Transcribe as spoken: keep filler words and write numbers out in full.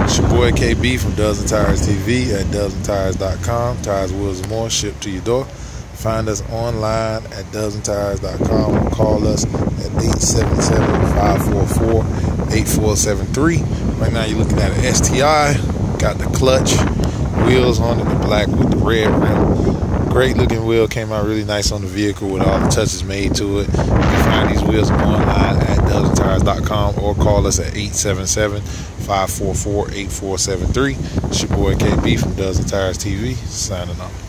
It's your boy K B from Dubs and Tires T V at dubs and tires dot com. Tires, wheels, and more shipped to your door. Find us online at dubs and tires dot com or call us at eight seven seven, five four four, eight four seven three. Right now you're looking at an S T I. Got the clutch wheels on it, the black with the red rim. Great looking wheel, came out really nice on the vehicle with all the touches made to it. You can find these wheels online at dubs and tires dot com or call us at eight seven seven, five four four, eight four seven three. It's your boy K B from Dubs and Tires T V, signing off.